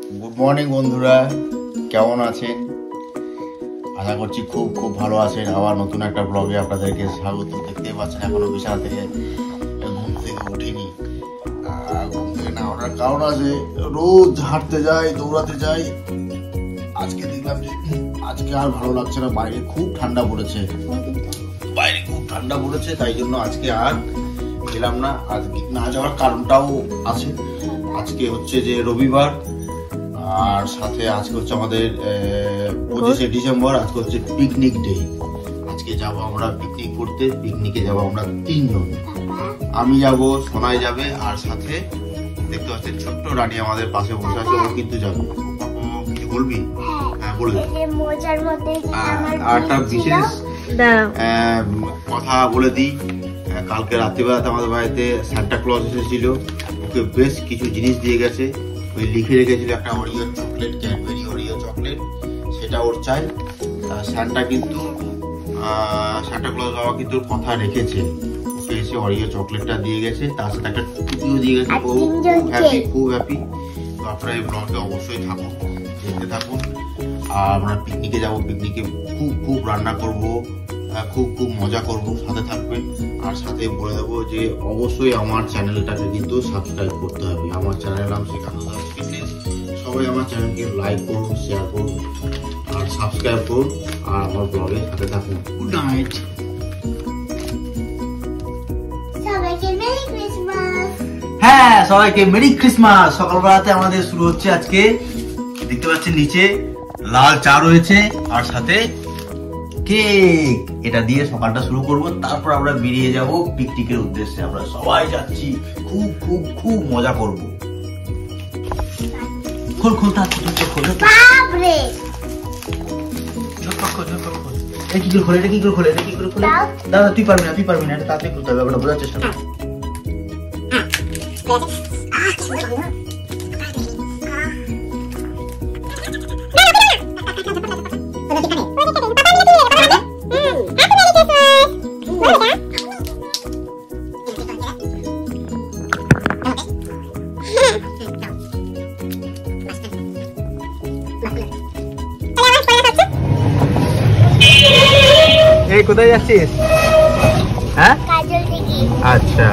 Good morning বন্ধুরা, কেমন আছেন? আশা করছি খুব খুব ভালো আছেন। আবার নতুন একটা ব্লগে আপনাদেরকে স্বাগত। দেখতে পাচ্ছেন এখনো বিছানা থেকে ঘুম থেকে উঠিনি। ঘুম থেকে না ওঠার কারণ আছে, রোজ হাঁটতে যাই, দৌড়াতে যাই। আজকে দেখলাম যে আজকে আর ভালো লাগছে না, বাইরে খুব ঠান্ডা পড়েছে, তাই জন্য আজকে আর গেলাম না। আজকে না যাওয়ার কারণটাও আছে, আজকে হচ্ছে যে রবিবার, আর সাথে আজকে হচ্ছে আমাদের 25শে ডিসেম্বর, আজকে হচ্ছে পিকনিক ডে। আজকে যাব আমরা পিকনিক করতে। পিকনিকে যাব আমরা 3 জন, আমি যাব, সোনাই যাবে, আর সাথে দেখতে পাচ্ছেন ছোট্ট রানী আমাদের পাশে বসে আছে, ও কিন্তু যাবে। কিছু বলবি? হ্যাঁ বলবি। আর একটা বিশেষ কথা বলে দিই, কালকে রাত্রিবেলাতে আমাদের বাড়িতে সান্টা ক্লজ এসেছিল। ওকে বেশ কিছু জিনিস দিয়ে গেছে। ওই লিখে রেখেছিল একটা Oreo chocolate, Cadbury Oreo chocolate, সেটা ওর চাই। সান্টা ক্লজ বাবা কিন্তু কথা রেখেছে, ওকে এসে অরিও চকলেটটা দিয়ে গেছে, তার সাথে একটা টুপিও দিয়ে গেছে। ও খুব হ্যাপি। তো আপনারা এই ব্লগে অবশ্যই থাকুন, দেখতে থাকুন। আর আমরা পিকনিকে যাবো, পিকনিকে খুব খুব রান্না করব, খুব খুব মজা করব, সাথে থাকবেন। আর সাথে বলে দেবো যে অবশ্যই আমার চ্যানেলটাকে কিন্তু সাবস্ক্রাইব করতে হবে। আমার চ্যানেলের নাম শ্রীকান্ত ফিটনেস। সবাই আমার চ্যানেলকে লাইক করুন, শেয়ার করুন, আর সাবস্ক্রাইব করুন, আর আমার ব্লগে সাথে থাকুন। Good night. হ্যাঁ, সবাইকে মেরি ক্রিসমাস। সকালবেলাতে আমাদের শুরু হচ্ছে আজকে, দেখতে পাচ্ছেন নিচে লাল চা রয়েছে আর সাথে কেক। এটা দিয়ে সকালটা শুরু করব, তারপর আমরা বেরিয়ে যাব পিকনিকের উদ্দেশ্যে। আমরা সবাই যাচ্ছি, খুব খুব খুব মজা করব। খোল খোল তা খোল বাপরে, ঝটপট খোল। এই কি করে খোলে? এটা কি করে খোলে? দাদা তুই পারবি না, এটা তাড়াতাড়ি করতে হবে, আমরা বোঝার চেষ্টা কর। এই কোথায় যাচ্ছিস? হ্যাঁ, আচ্ছা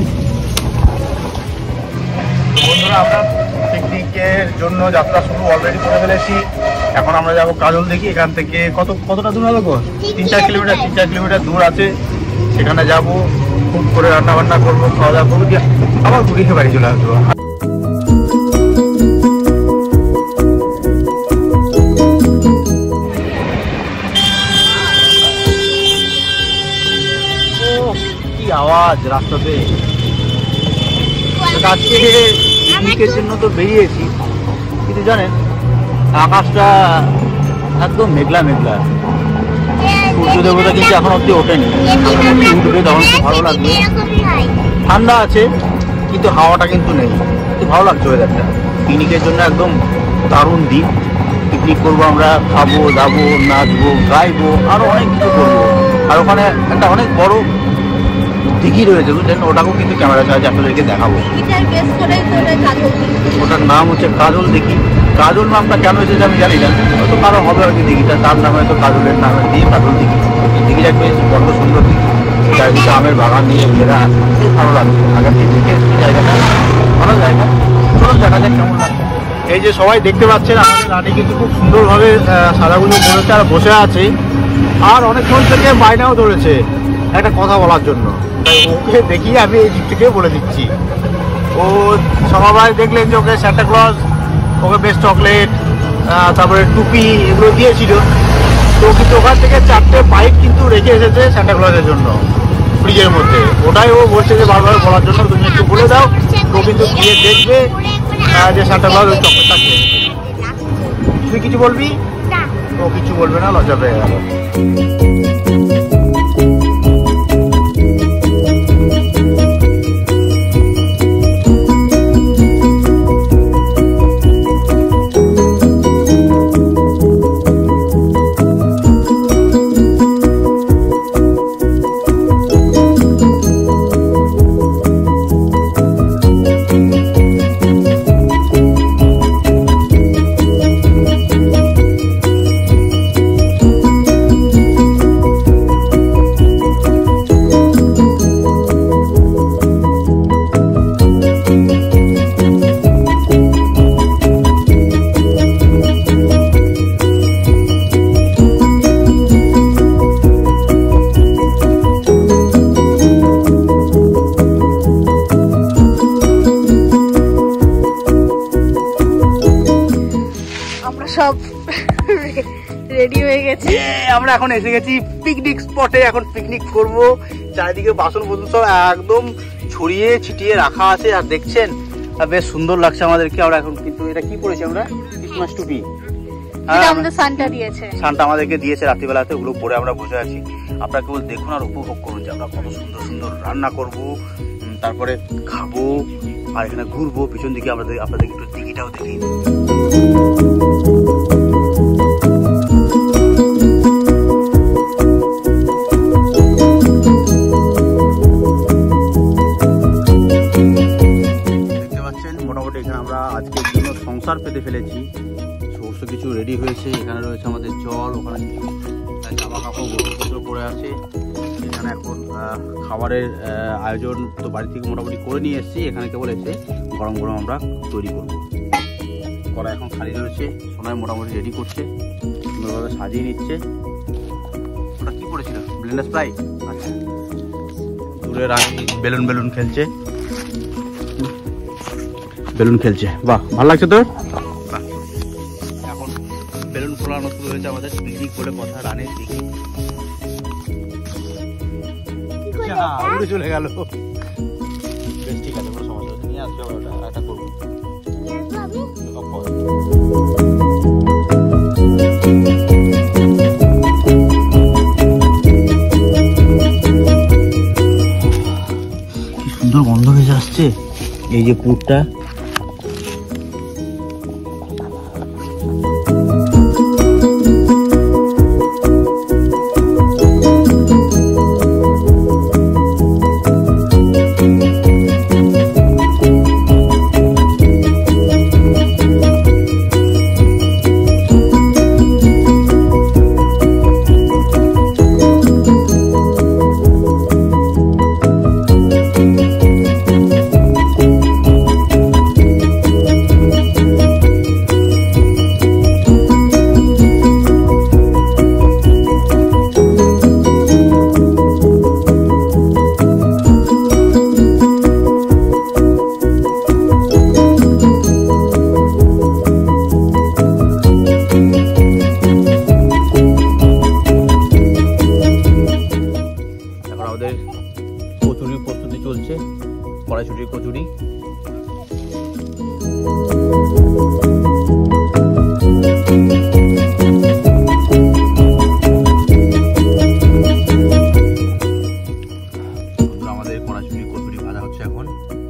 বন্ধুরা, আমরা পিকনিকের জন্য যাত্রা শুরু অলরেডি করে ফেলেছি। এখন আমরা যাবো কাজল দেখি। এখান থেকে কতটা দূর হবে? 3-4 কিলোমিটার দূর আছে। সেখানে যাবো, খুব করে রান্না বান্না করবো, খাওয়া দাওয়া করবো, আবার ঘুরিয়ে বাড়ি চলে আসবো। আওয়াজ রাস্তাতে। আজকে পিকনিকের জন্য তো বেরিয়েছি, কিন্তু জানেন আকাশটা একদম মেঘলা। সূর্য দেবতা কিন্তু এখন অব্দি ওঠেনি, উঠবে তখন খুব ভালো লাগবে। ঠান্ডা আছে কিন্তু হাওয়াটা কিন্তু নেই, খুব ভালো লাগছে ওয়েদারটা। পিকনিকের জন্য একদম দারুণ দিন। পিকনিক করবো আমরা, খাবো দাবো, নাচবো, গাইবো, আরো অনেক কিছু করবো। আর ওখানে একটা অনেক বড় দিঘি রয়েছে, বুঝলেন? ওটাকেও কিন্তু ক্যামেরা সাহায্যে আপনাদেরকে দেখাবো। ওটার নাম হচ্ছে কাজল দিঘি। কাজল নামটা কেন এসেছে আমি জানি না, হয়তো কারো হবে আর কি দিঘিটা, তার নাম হয়তো কাজলের নামে দিয়ে কাজল দিঘি। দিঘিটা বেশ বড় সুন্দর দিঘি, চারিদিকে আমের বাগান নিয়ে ঘেরা, খুব ভালো লাগছে। আগের দিকে জায়গাটা ভালো জায়গা, চলুন দেখা যাক কেমন লাগছে। এই যে সবাই দেখতে পাচ্ছেন, আমাদের রানী কিন্তু খুব সুন্দরভাবে সাদাগুলো বলেছে আর বসে আছে, আর অনেকক্ষণ থেকে বায়নাও ধরেছে একটা কথা বলার জন্য। ওকে দেখিয়ে আমি এই দিক থেকে বলে দিচ্ছি। ও সবাই দেখলেন যে ওকে সান্টা ক্লজ ওকে বেস্ট চকলেট, তারপরে টুপি এগুলো দিয়েছিল। তো কিন্তু ওখান থেকে 4টে বাইক কিন্তু রেখে এসেছে সান্টা ক্লজের জন্য ফ্রিজের মধ্যে। ওটাই ও বলছে যে বারবার বলার জন্য, তুমি একটু বলে দাও। তো কিন্তু গিয়ে দেখবে যে সান্টা ক্লজ ওই চকলেটটা খেয়েছে। তুই কিছু বলবি? ও কিছু বলবে না, লজ্জা পেয়ে গেল। সব রেডি হয়ে গেছে। আমরা এখন এসে গেছি পিকনিক স্পটে। এখন পিকনিক করব। চারিদিকে বাসন বোতল সব একদম ছড়িয়ে ছিটিয়ে রাখা আছে, আর দেখছেন বেশ সুন্দর লাগছে আমাদেরকে। আমরা এখন কিন্তু এটা কি পরেছি আমরা, ক্রিসমাস টুপি, আমাদের সানটা দিয়েছে, সানটা আমাদেরকে দিয়েছে রাত্রিবেলাতে, ওগুলো পরে আমরা বসে আছি। আপনারা কেবল দেখুন আর উপভোগ করুন যে আমরা কত সুন্দর সুন্দর রান্না করব, তারপরে খাবো আর এখানে ঘুরবো। পিছন দিকে আপনাদের একটু দিঘিটাও দেখি। দেখতে পাচ্ছেন মোটামুটি এখানে আমরা আজকের জন্য সংসার পেতে ফেলেছি। সমস্ত কিছু রেডি হয়েছে। এখানে রয়েছে আমাদের জল, ওখানে কিছু জামা কাপড় ওষুধপত্র পড়ে আছে। এখানে এখন খাবারের আয়োজন তো বাড়ি থেকে মোটামুটি করে নিয়ে এসেছি। এখানে কেবল এসে গরম গরম আমরা তৈরি করব। কড়াই এখন খালি রয়েছে, সোনাই মোটামুটি রেডি করছে, সুন্দরভাবে সাজিয়ে নিচ্ছে। ওটা কি পড়েছিল, ব্লেন্ডার স্প্রাই? আচ্ছা, দূরে রানী বেলুন বেলুন খেলছে, বেলুন খেলছে। বাহ, ভালো লাগছে তোর? এখন বেলুন ফোলানো শুরু হয়েছে আমাদের। পিকনিক বলে কথা, রানের দিকে উড়ে চলে গেল। বেশ, ঠিক আছে, কোনো সমস্যা নেই, নিয়ে আসবে। ওটা একটা করবো। কি সুন্দর গন্ধ ভেসে আসছে এই যে পুরটা। কচুরির প্রস্তুতি চলছে, কড়াইশুটির কচুরি। আমাদের কড়াইশুটির কচুরি ভাজা হচ্ছে এখন।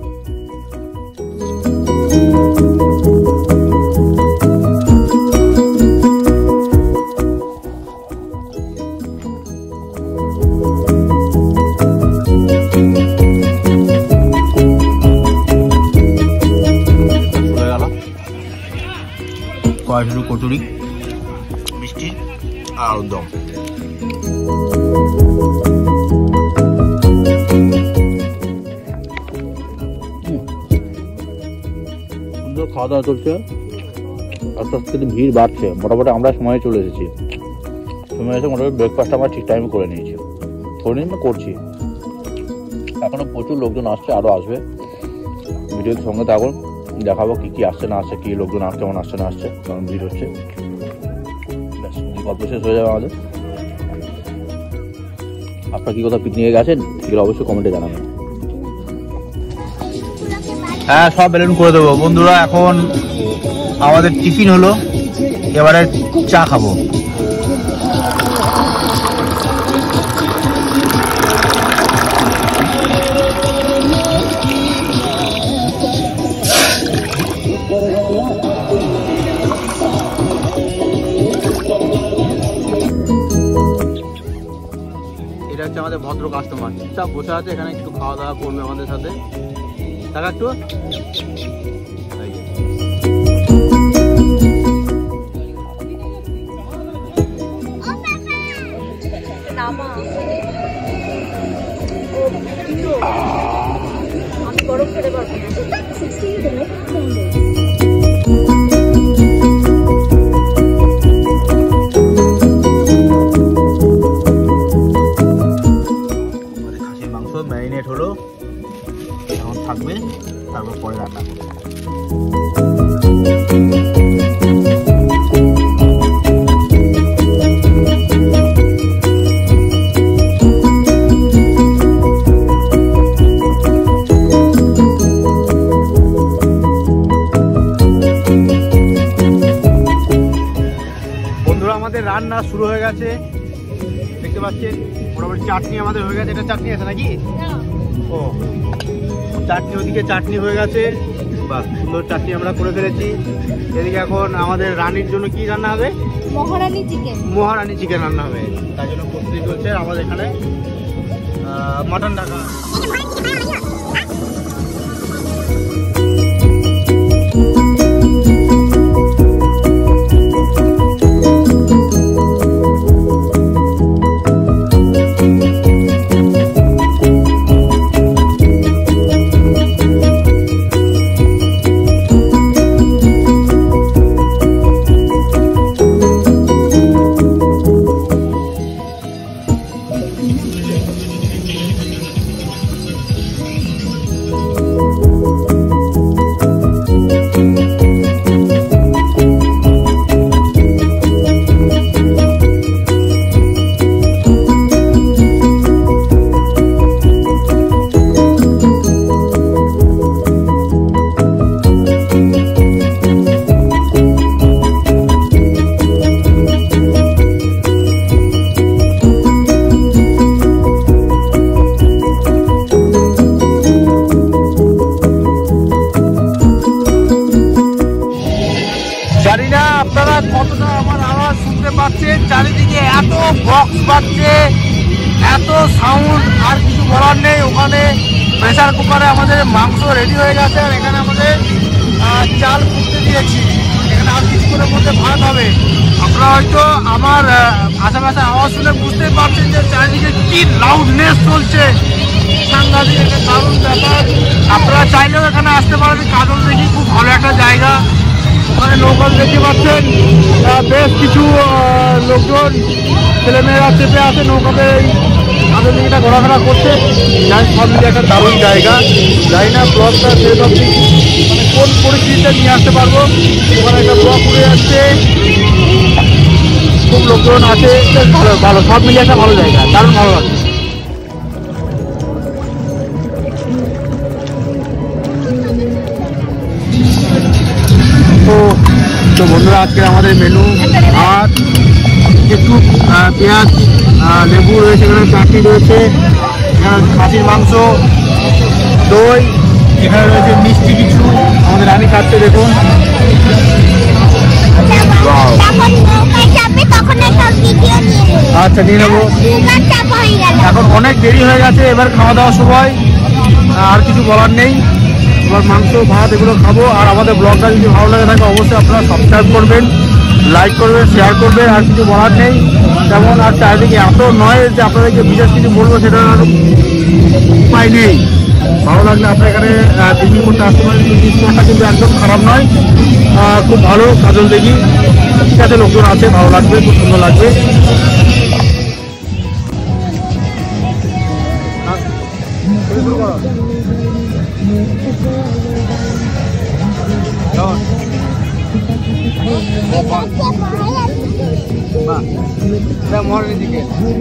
কড়াইশুটির কচুরি, মিষ্টি আর আলুর দম। সুন্দর খাওয়া দাওয়া চলছে, আস্তে আস্তে ভিড় বাড়ছে। মোটামুটি আমরা সময়ে চলে এসেছি। সময় এসে মোটামুটি ব্রেকফাস্ট আমরা ঠিক টাইমে করে নিয়েছি, করছি। এখনো প্রচুর লোকজন আসছে, আরও আসবে। ভিডিওর সঙ্গে থাকুন, দেখাবো কি কি আসছে না আসছে, কি লোকজন কেমন আসছে না আসছে, কেমন ভিড় হচ্ছে। গল্প শেষ হয়ে যাবে আমাদের। আপনারা কি কোথাও পিকনিকে গেছেন সেগুলো অবশ্যই কমেন্টে জানাবেন। হ্যাঁ, সব বেলুন করে দেবো বন্ধুরা। এখন আমাদের টিফিন হলো, এবারে চা খাবো। এটা হচ্ছে আমাদের ভদ্র কাস্টমার, চুপচাপ বসে আছে এখানে, একটু খাওয়া দাওয়া করবে আমাদের সাথে। টাকা একটু আমি গরম খেতে পারবো না। খাসির মাংস ম্যারিনেট হলো, এখন থাকবে, তারপর পরে রান্না করবো। রান্না শুরু হয়ে গেছে, দেখতে পাচ্ছেন। মোটামুটি চাটনি আমাদের হয়ে গেছে। এটা চাটনি আছে নাকি? ও চাটনি, ওদিকে চাটনি হয়ে গেছে। বাহ, সুন্দর চাটনি আমরা করে ফেলেছি। এদিকে এখন আমাদের রানীর জন্য কি রান্না হবে? মহারানী চিকেন। মহারানী চিকেন রান্না হবে, তার জন্য প্রস্তুতি চলছে। আমাদের এখানে মাটন ঢাকা। জানি না আপনারা কতটা আমার আওয়াজ শুনতে পাচ্ছেন, চারিদিকে এত বক্স বাজছে, এত সাউন্ড, আর কিছু বলার নেই। ওখানে প্রেসার কুকারে আমাদের মাংস রেডি হয়ে গেছে, আর এখানে আমাদের চাল ফুটতে দিয়েছি। এখানে আর কিছুক্ষণের মধ্যে ভাত হবে। আপনারা হয়তো আমার আশেপাশে আওয়াজ শুনে বুঝতেই পারছেন যে চারিদিকে কি লাউডনেস চলছে, সাংঘাতিক একটা দারুণ ব্যাপার। আপনারা চাইলেও এখানে আসতে পারেন। কাজল দেখি খুব ভালো একটা জায়গা। ওখানে নৌকা দেখতে পাচ্ছেন, বেশ কিছু লোকজন, ছেলেমেয়েরা চেপে আছে নৌকাতে, কাজল দিঘিটা ঘোরাফেরা করছে। যাই সব মিলে একটা দারুণ জায়গা। জানি না ব্লগটা সেরকম মানে কোন পরিস্থিতিতে নিয়ে আসতে পারবো। ওখানে একটা ব্লগ উড়ে যাচ্ছে, খুব লোকজন আছে, ভালো ভালো সব মিলিয়ে একটা ভালো জায়গা, দারুণ ভালো লাগছে। তো বন্ধুরা, আজকে আমাদের মেনু ভাত, একটু পেঁয়াজ, লেবু রয়েছে, এখানে চাটনি রয়েছে, এখানে খাসির মাংস, দই, এখানে রয়েছে মিষ্টি কিছু। আমাদের রানী খাচ্ছে, দেখুন। আচ্ছা, নিয়ে নেবো। এখন অনেক দেরি হয়ে গেছে, এবার খাওয়া দাওয়ার সময়, আর কিছু বলার নেই। এবার মাংস ভাত এগুলো খাবো। আর আমাদের ব্লগটা যদি ভালো লাগে থাকে অবশ্যই আপনারা সাবস্ক্রাইব করবেন, লাইক করবেন, শেয়ার করবেন। আর কিছু বলার নেই তেমন। আর চারিদিকে এত নয় যে আপনাদেরকে বিশেষ কিছু বলবো সেটা উপায় নেই। ভালো লাগলে আপনার এখানে পিকনিক করতে আসতে পারেন। স্পটটা কিন্তু একদম খারাপ নয়, খুব ভালো। কাজল দেখি ঠিক আছে, লোকজন আছে, ভালো লাগবে, খুব সুন্দর লাগবে। মহারানী দিকে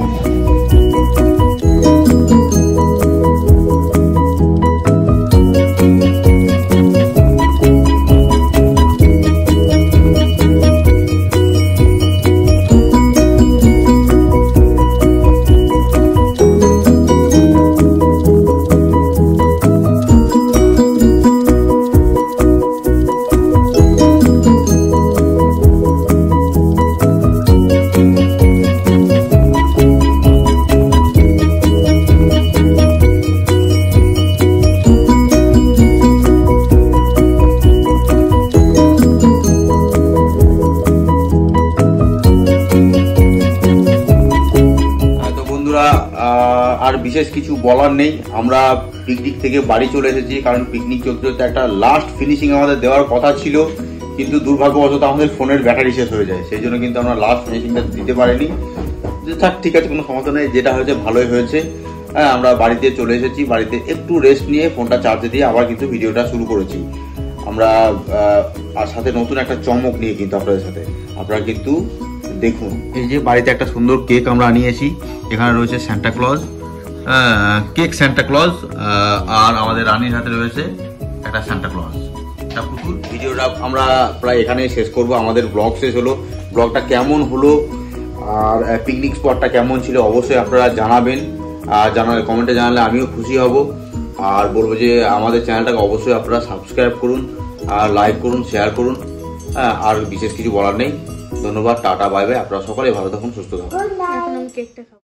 আর বিশেষ কিছু বলার নেই। আমরা পিকনিক থেকে বাড়ি চলে এসেছি, কারণ পিকনিক চলতে চলতে একটা লাস্ট ফিনিশিং আমাদের দেওয়ার কথা ছিল, কিন্তু দুর্ভাগ্যবশত আমাদের ফোনের ব্যাটারি শেষ হয়ে যায়, সেই জন্য কিন্তু আমরা লাস্ট ফিনিশিংটা দিতে পারিনি। থাক, ঠিক আছে, কোনো সমস্যা নেই, যেটা হয়েছে ভালোই হয়েছে। হ্যাঁ, আমরা বাড়িতে চলে এসেছি, বাড়িতে একটু রেস্ট নিয়ে ফোনটা চার্জে দিয়ে আবার কিন্তু ভিডিওটা শুরু করেছি আমরা। আর সাথে নতুন একটা চমক নিয়ে কিন্তু আপনাদের সাথে, আপনারা কিন্তু দেখুন। এই যে বাড়িতে একটা সুন্দর কেক আমরা নিয়েছি, এখানে রয়েছে Santa Claus, cake Santa Claus, আর আমাদের রানীর হাতে রয়েছে একটা সান্টা ক্লজ, একটা পুতুল। ভিডিওটা আমরা প্রায় এখানে শেষ করব, আমাদের ব্লগ শেষ হলো। ব্লগটা কেমন হলো আর পিকনিক স্পটটা কেমন ছিল অবশ্যই আপনারা জানাবেন, আর জানালে কমেন্টে জানালে আমিও খুশি হব। আর বলবো যে আমাদের চ্যানেলটাকে অবশ্যই আপনারা সাবস্ক্রাইব করুন, আর লাইক করুন, শেয়ার করুন। হ্যাঁ, আর বিশেষ কিছু বলার নেই। ধন্যবাদ, টাটা, বাই বাই। আপনারা সকলে ভালো থাকুন, সুস্থ থাকুন। এখন আমি কেকটা খাবো।